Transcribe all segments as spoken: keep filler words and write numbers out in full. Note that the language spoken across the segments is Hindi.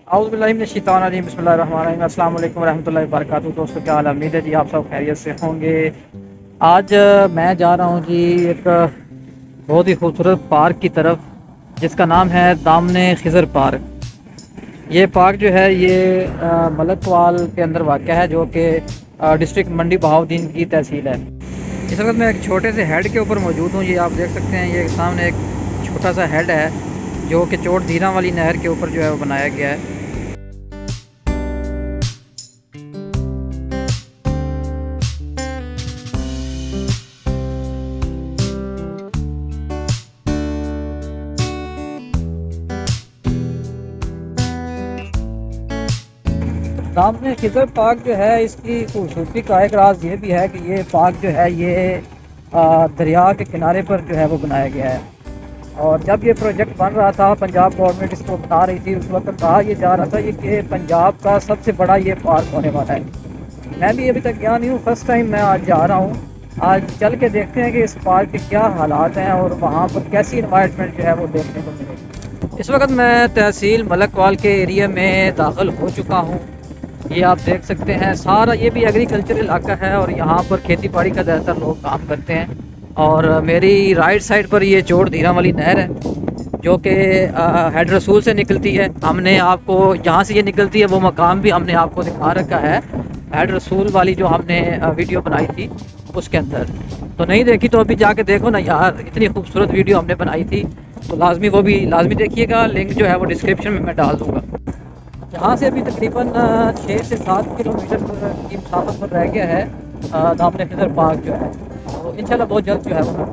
औज़ुबिल्लाहि बिस्मिल्लाहिर्रहमानिर्रहीम अस्सलाम वालेकुम रहमतुल्लाहि व बरकातहू। दोस्तों क्या हाल है, उम्मीद है जी आप सब खैरियत से होंगे। आज अ, मैं जा रहा हूँ जी एक अ, बहुत ही खूबसूरत पार्क की तरफ, जिसका नाम है दामने खिज़र पार्क। ये पार्क जो है ये अ, मलकवाल के अंदर वाक़या है, जो कि अ, डिस्ट्रिक्ट मंडी बहाउद्दीन की तहसील है। इस वक्त मैं एक छोटे से हेड के ऊपर मौजूद हूँ। ये आप देख सकते हैं, ये सामने एक छोटा सा हेड है जो कि चोट धीरा वाली नहर के ऊपर जो है वो बनाया गया है। दामने खिज़र पार्क जो है, इसकी खूबसूरती का एक राज ये भी है कि ये पार्क जो है ये आ, दरिया के किनारे पर जो है वो बनाया गया है। और जब ये प्रोजेक्ट बन रहा था, पंजाब गवर्नमेंट इसको बना रही थी, उस वक्त कहा यह जा रहा था ये कि पंजाब का सबसे बड़ा ये पार्क होने वाला है। मैं भी अभी तक गया नहीं हूँ, फर्स्ट टाइम मैं आज जा रहा हूँ। आज चल के देखते हैं कि इस पार्क के क्या हालात हैं और वहाँ पर कैसी इन्वायरमेंट जो है वो देखने को मिलेगी। इस वक्त मैं तहसील मलकवाल के एरिया में दाखिल हो चुका हूँ। ये आप देख सकते हैं, सारा ये भी एग्रीकल्चर इलाका है और यहाँ पर खेती बाड़ी का ज़्यादातर लोग काम करते हैं। और मेरी राइट साइड पर ये चोट धीरा वाली नहर है, जो कि हेड रसूल से निकलती है। हमने आपको जहाँ से ये निकलती है वो मकाम भी हमने आपको दिखा रखा है, हेड रसूल वाली जो हमने वीडियो बनाई थी उसके अंदर। तो नहीं देखी तो अभी जाके देखो ना यार, इतनी खूबसूरत वीडियो हमने बनाई थी, तो लाजमी वो भी लाजमी देखिएगा। लिंक जो है वो डिस्क्रिप्शन में मैं डाल दूँगा। यहाँ से अभी तकरीबन छः से सात किलोमीटर की मसाफत पर रह गया है दामने खिज़र पार्क जो है, तो इंशाल्लाह बहुत जल्द जो है वो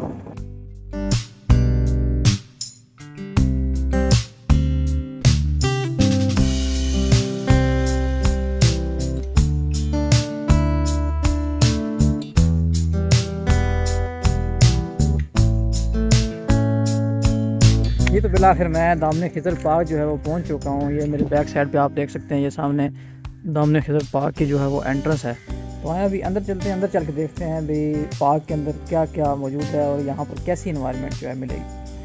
ये तो बिलाखिर मैं दामने खिज़र पार्क जो है वो पहुंच चुका हूँ। ये मेरे बैक साइड पे आप देख सकते हैं, ये सामने दामने खिज़र पार्क की जो है वो एंट्रेंस है। तो आए अभी अंदर चलते हैं, अंदर चल के देखते हैं भाई पार्क के अंदर क्या क्या मौजूद है और यहाँ पर कैसी इन्वायरमेंट जो है मिलेगी।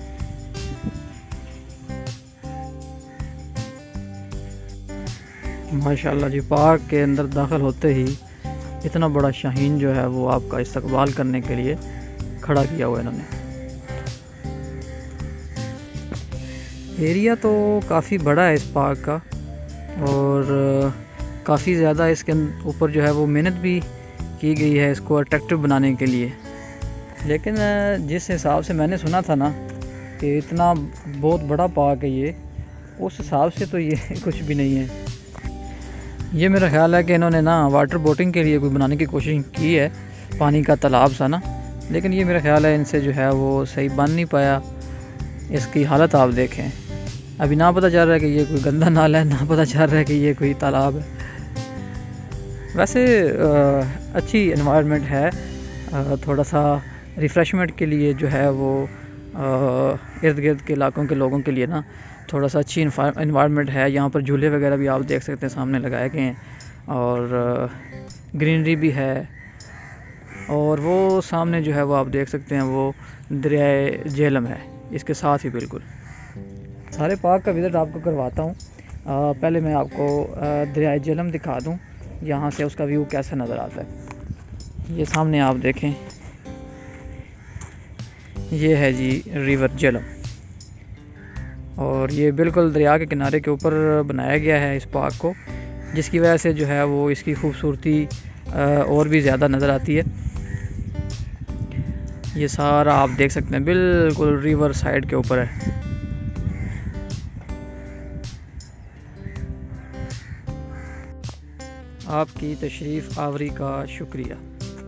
माशाल्लाह जी, पार्क के अंदर दाखिल होते ही इतना बड़ा शाहीन जो है वो आपका इस्तकबाल करने के लिए खड़ा किया हुआ है इन्होंने। एरिया तो काफ़ी बड़ा है इस पार्क का और काफ़ी ज़्यादा इसके ऊपर जो है वो मेहनत भी की गई है इसको अट्रैक्टिव बनाने के लिए। लेकिन जिस हिसाब से मैंने सुना था ना कि इतना बहुत बड़ा पार्क है ये, उस हिसाब से तो ये कुछ भी नहीं है। ये मेरा ख्याल है कि इन्होंने ना वाटर बोटिंग के लिए कोई बनाने की कोशिश की है, पानी का तालाब सा ना, लेकिन ये मेरा ख्याल है इनसे जो है वो सही बन नहीं पाया। इसकी हालत आप देखें, अभी ना पता चल रहा है कि ये कोई गंदा नाला है, ना पता चल रहा है कि ये कोई तालाब है। वैसे आ, अच्छी इन्वायरमेंट है, आ, थोड़ा सा रिफ़्रेशमेंट के लिए जो है वो इर्द गिर्द के इलाकों के लोगों के लिए ना थोड़ा सा अच्छी इन्वायरमेंट है। यहाँ पर झूले वगैरह भी आप देख सकते हैं सामने लगाए गए हैं और ग्रीनरी भी है। और वो सामने जो है वो आप देख सकते हैं वो दरियाए झेलम है इसके साथ ही बिल्कुल। सारे पार्क का विज़िट आपको करवाता हूँ। पहले मैं आपको दरियाए झेलम दिखा दूँ, यहाँ से उसका व्यू कैसा नज़र आता है। ये सामने आप देखें, ये है जी रिवर झेलम और ये बिल्कुल दरिया के किनारे के ऊपर बनाया गया है इस पार्क को, जिसकी वजह से जो है वो इसकी खूबसूरती और भी ज़्यादा नज़र आती है। ये सारा आप देख सकते हैं बिल्कुल रिवर साइड के ऊपर है। आपकी तशरीफ़ आवरी का शुक्रिया।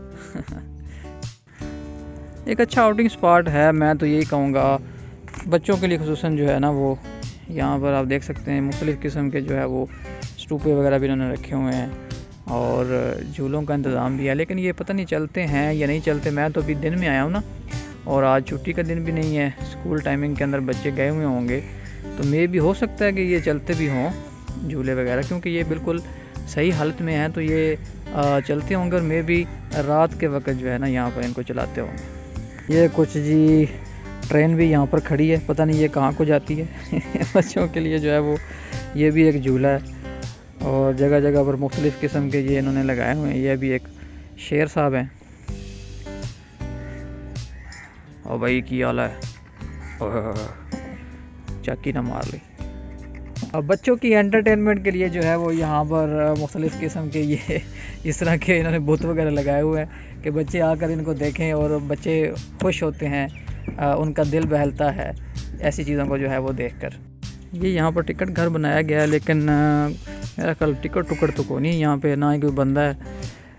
एक अच्छा आउटिंग स्पॉट है, मैं तो यही कहूँगा बच्चों के लिए खुसूसन जो है ना वो यहाँ पर आप देख सकते हैं मुख्तलिफ़ किस्म के जो है वो स्टूपे वगैरह भी इन्होंने रखे हुए हैं और झूलों का इंतज़ाम भी है। लेकिन ये पता नहीं चलते हैं या नहीं चलते। मैं तो अभी दिन में आया हूँ ना, और आज छुट्टी का दिन भी नहीं है, स्कूल टाइमिंग के अंदर बच्चे गए हुए होंगे, तो मे भी हो सकता है कि ये चलते भी हों झूले वगैरह, क्योंकि ये बिल्कुल सही हालत में हैं, तो ये आ, चलते होंगे और मे भी रात के वक्त जो है ना यहाँ पर इनको चलाते होंगे। ये कुछ जी ट्रेन भी यहाँ पर खड़ी है, पता नहीं ये कहाँ को जाती है। बच्चों के लिए जो है वो ये भी एक झूला है और जगह जगह पर मुख्तलिफ़ किस्म के ये इन्होंने लगाए हुए हैं। ये भी एक शेर साहब हैं। और भाई की आला है, चाकी ना मार ली। अब बच्चों की एंटरटेनमेंट के लिए जो है वो यहाँ पर मुख्तलिफ़ किस्म के ये इस तरह के इन्होंने बुत वगैरह लगाए हुए हैं कि बच्चे आकर इनको देखें और बच्चे खुश होते हैं, आ, उनका दिल बहलता है ऐसी चीज़ों को जो है वो देखकर। ये यहाँ पर टिकट घर बनाया गया है, लेकिन आ, मेरा ख्याल टिकट टुकट तो कोई नहीं यहाँ पे, ना ही कोई बंदा है।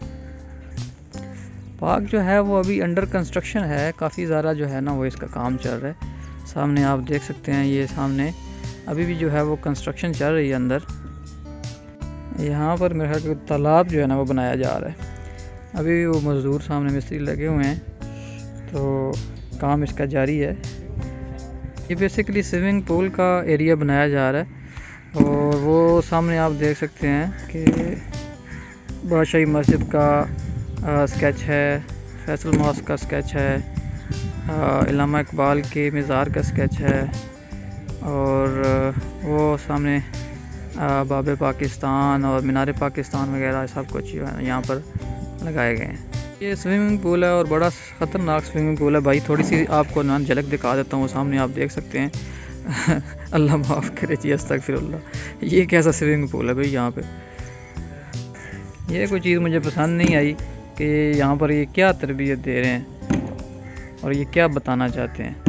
पार्क जो है वो अभी अंडर कंस्ट्रक्शन है, काफ़ी ज़्यादा जो है ना वो इसका काम चल रहा है। सामने आप देख सकते हैं, ये सामने अभी भी जो है वो कंस्ट्रक्शन चल रही है अंदर। यहाँ पर मेरे ख्याल तालाब जो है ना वो बनाया जा रहा है। अभी भी वो मज़दूर सामने मिस्त्री लगे हुए हैं, तो काम इसका जारी है। ये बेसिकली स्विमिंग पूल का एरिया बनाया जा रहा है और वो सामने आप देख सकते हैं कि बादशाही मस्जिद का आ, स्केच है, फैसल मॉस्क का स्केच है, इल्लामा इकबाल के मज़ार का स्केच है और वो सामने बाब पाकिस्तान और मीनार पाकिस्तान वगैरह सब कुछ यहाँ पर लगाए गए हैं। ये स्विमिंग पूल है और बड़ा ख़तरनाक स्विमिंग पूल है भाई। थोड़ी सी आपको ना झलक दिखा देता हूँ, सामने आप देख सकते हैं। अल्लाह माफ़ करे जी, अस्तगफिरुल्लाह। ये कैसा स्विमिंग पूल है भाई यहाँ पे। ये कोई चीज़ मुझे पसंद नहीं आई कि यहाँ पर ये क्या तरबियत दे रहे हैं और ये क्या बताना चाहते हैं।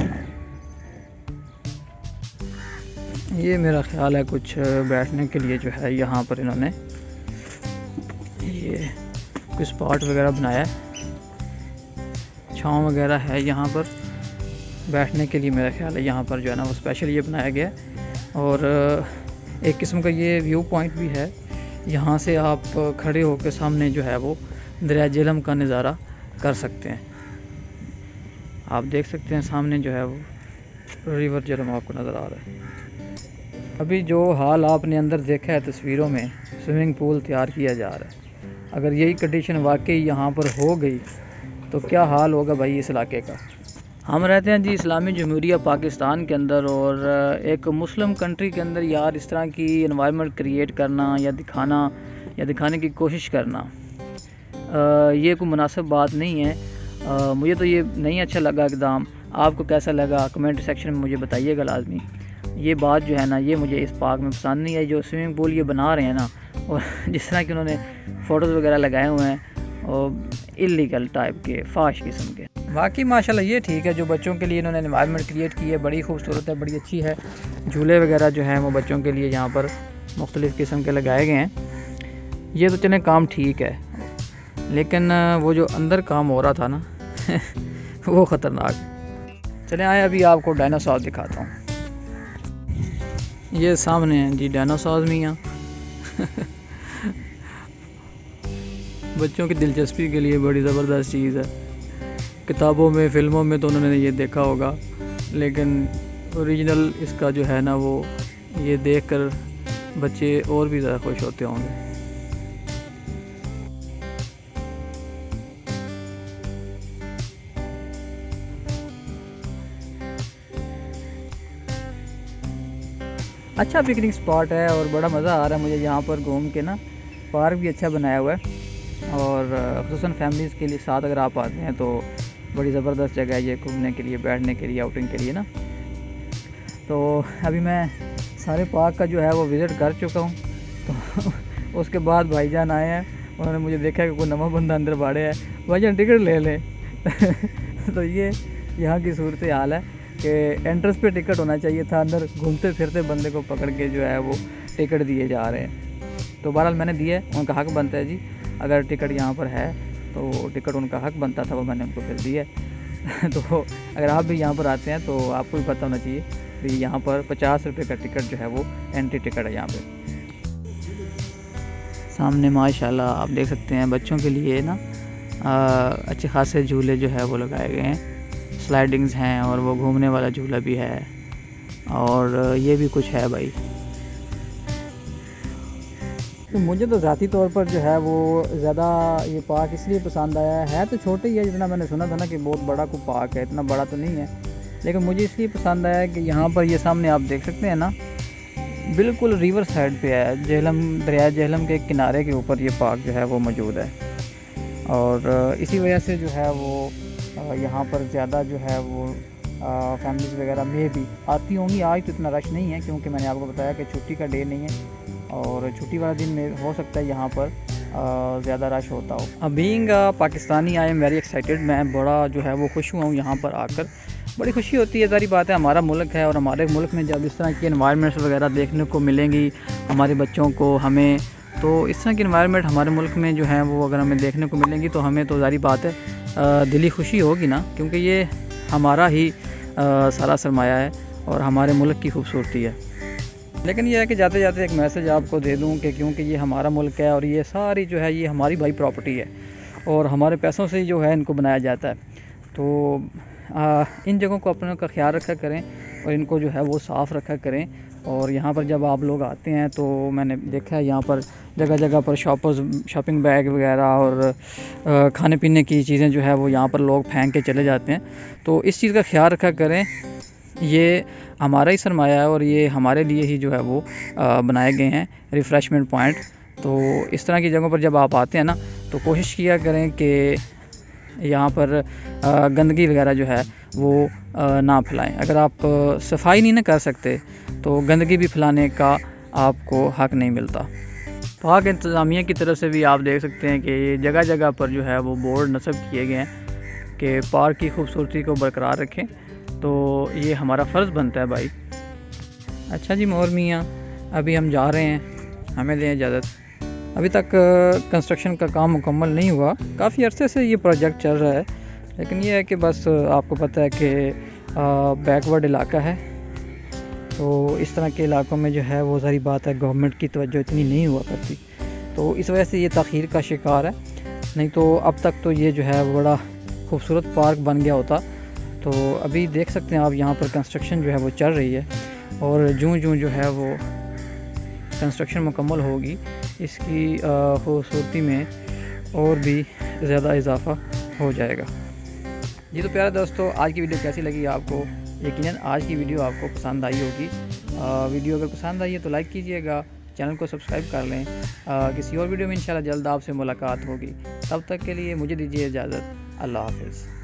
ये मेरा ख्याल है कुछ बैठने के लिए जो है यहाँ पर इन्होंने ये कुछ स्पॉट वगैरह बनाया है, छाँव वगैरह है यहाँ पर बैठने के लिए। मेरा ख्याल है यहाँ पर जो है ना वो स्पेशल ये बनाया गया है और एक किस्म का ये व्यू पॉइंट भी है। यहाँ से आप खड़े होकर सामने जो है वो दरिया झेलम का नज़ारा कर सकते हैं। आप देख सकते हैं सामने जो है वो रिवर झेलम आपको नज़र आ रहा है। अभी जो हाल आपने अंदर देखा है तस्वीरों में, स्विमिंग पूल तैयार किया जा रहा है। अगर यही कंडीशन वाकई यहाँ पर हो गई तो क्या हाल होगा भाई इस इलाके का। हम रहते हैं जी इस्लामी जमहूरिया पाकिस्तान के अंदर और एक मुस्लिम कंट्री के अंदर यार इस तरह की इन्वायरमेंट क्रिएट करना या दिखाना या दिखाने की कोशिश करना आ, ये कोई मुनासिब बात नहीं है। आ, मुझे तो ये नहीं अच्छा लगा इक़दाम। आपको कैसा लगा कमेंट सेक्शन में मुझे बताइएगा लाजमी। ये बात जो है ना ये मुझे इस पार्क में पसंद नहीं है। जो स्विमिंग पूल ये बना रहे हैं ना, और जिस तरह के उन्होंने फ़ोटोज़ वगैरह लगाए हुए हैं और इलीगल टाइप के फाश किस्म के। बाकी माशाल्लाह ये ठीक है, जो बच्चों के लिए इन्होंने एनवायरनमेंट क्रिएट की है बड़ी खूबसूरत है, बड़ी अच्छी है। झूले वगैरह जो हैं वो बच्चों के लिए यहाँ पर मुख्तलिफ़ किस्म के लगाए गए हैं। ये तो चलें काम ठीक है, लेकिन वो जो अंदर काम हो रहा था ना वो ख़तरनाक। चलें आए अभी आपको डायनासोर दिखाता हूँ। ये सामने हैं जी डायनासोर मियाँ। बच्चों की दिलचस्पी के लिए बड़ी ज़बरदस्त चीज़ है। किताबों में फ़िल्मों में तो उन्होंने ये देखा होगा, लेकिन ओरिजिनल इसका जो है ना वो ये देखकर बच्चे और भी ज़्यादा खुश होते होंगे। अच्छा पिकनिक स्पॉट है और बड़ा मज़ा आ रहा है मुझे यहाँ पर घूम के ना। पार्क भी अच्छा बनाया हुआ है और ख़ुसूसन फैमिलीज़ के लिए साथ अगर आप आते हैं तो बड़ी ज़बरदस्त जगह है ये घूमने के लिए, बैठने के लिए, आउटिंग के लिए ना। तो अभी मैं सारे पार्क का जो है वो विज़िट कर चुका हूँ। तो उसके बाद भाईजान आए हैं, उन्होंने मुझे देखा कि कोई नवा बंदा अंदर बाड़े है, भाईजान टिकट ले लें। तो ये यहाँ की सूरत हाल है कि एंट्रेंस पे टिकट होना चाहिए था, अंदर घूमते फिरते बंदे को पकड़ के जो है वो टिकट दिए जा रहे हैं। तो बहरहाल मैंने दिए, उनका हक बनता है जी, अगर टिकट यहाँ पर है तो टिकट उनका हक बनता था, वो मैंने उनको फिर दिया। तो अगर आप भी यहाँ पर आते हैं तो आपको भी पता होना चाहिए कि यहाँ पर पचास रुपये का टिकट जो है वो एंट्री टिकट है यहाँ पे। सामने माशाल्लाह आप देख सकते हैं बच्चों के लिए ना अच्छे खासे झूले जो है वो लगाए गए हैं, स्लाइडिंग्स हैं और वो घूमने वाला झूला भी है और ये भी कुछ है भाई। तो मुझे तो ज़ाती तौर पर जो है वो ज़्यादा ये पार्क इसलिए पसंद आया है, है तो छोटे ही है, जितना मैंने सुना था ना कि बहुत बड़ा कोई पार्क है, इतना बड़ा तो नहीं है, लेकिन मुझे इसलिए पसंद आया कि यहाँ पर ये सामने आप देख सकते हैं ना, बिल्कुल रिवर साइड पे है, झेलम दरिया झेलम के किनारे के ऊपर ये पार्क जो है वो मौजूद है। और इसी वजह से जो है वो यहाँ पर ज़्यादा जो है वो फैमिलीज़ वगैरह में भी आती होंगी। आज तो इतना रश नहीं है क्योंकि मैंने आपको बताया कि छुट्टी का डे नहीं है और छुट्टी वाला दिन में हो सकता है यहाँ पर ज़्यादा रश होता हो। Being Pakistani I am very excited, मैं बड़ा जो है वो खुश हुआ हूँ यहाँ पर आकर। बड़ी खुशी होती है, सारी बात है, हमारा मुल्क है और हमारे मुल्क में जब इस तरह की एनवायरनमेंट्स वगैरह देखने को मिलेंगी हमारे बच्चों को, हमें, तो इस तरह की एनवायरनमेंट हमारे मुल्क में जो है वो अगर हमें देखने को मिलेंगी तो हमें तो सारी बात है दिली खुशी होगी ना, क्योंकि ये हमारा ही आ, सारा सरमाया है और हमारे मुल्क की खूबसूरती है। लेकिन यह है कि जाते जाते एक मैसेज आपको दे दूं कि क्योंकि ये हमारा मुल्क है और ये सारी जो है ये हमारी भाई प्रॉपर्टी है और हमारे पैसों से जो है इनको बनाया जाता है, तो आ, इन जगहों को अपने का ख्याल रखा करें और इनको जो है वो साफ़ रखा करें। और यहाँ पर जब आप लोग आते हैं तो मैंने देखा है यहाँ पर जगह जगह पर शॉपर्स शॉपिंग बैग वगैरह और खाने पीने की चीज़ें जो है वो यहाँ पर लोग फेंक के चले जाते हैं, तो इस चीज़ का ख्याल रखा करें। ये हमारा ही सरमाया है और ये हमारे लिए ही जो है वो बनाए गए हैं रिफ़्रेशमेंट पॉइंट। तो इस तरह की जगहों पर जब आप आते हैं ना तो कोशिश किया करें कि यहाँ पर गंदगी वगैरह जो है वो ना फैलाएं। अगर आप सफाई नहीं ना कर सकते तो गंदगी भी फैलाने का आपको हक नहीं मिलता। पार्क इंतज़ामिया की तरफ से भी आप देख सकते हैं कि ये जगह जगह पर जो है वो बोर्ड नस्ब किए गए हैं कि पार्क की खूबसूरती को बरकरार रखें, तो ये हमारा फ़र्ज़ बनता है भाई। अच्छा जी मोहर मियाँ, अभी हम जा रहे हैं, हमें दें इजाज़त। अभी तक कंस्ट्रक्शन का काम मुकम्मल नहीं हुआ, काफ़ी अरसे से ये प्रोजेक्ट चल रहा है, लेकिन ये है कि बस आपको पता है कि बैकवर्ड इलाका है, तो इस तरह के इलाकों में जो है वो सारी बात है गवर्नमेंट की तवज्जो इतनी नहीं हुआ करती, तो इस वजह से ये तख़ीर का शिकार है। नहीं तो अब तक तो ये जो है बड़ा खूबसूरत पार्क बन गया होता। तो अभी देख सकते हैं आप यहाँ पर कंस्ट्रक्शन जो है वो चल रही है और जूं जूं जो है वो कंस्ट्रक्शन मुकम्मल होगी इसकी खूबसूरती में और भी ज़्यादा इजाफ़ा हो जाएगा। जी तो प्यारे दोस्तों, आज की वीडियो कैसी लगी आपको? यकीनन आज की वीडियो आपको पसंद आई होगी। आ, वीडियो अगर पसंद आई है तो लाइक कीजिएगा, चैनल को सब्सक्राइब कर लें। आ, किसी और वीडियो में इंशाल्लाह जल्द आपसे मुलाकात होगी। तब तक के लिए मुझे दीजिए इजाज़त। अल्लाह हाफ़िज़।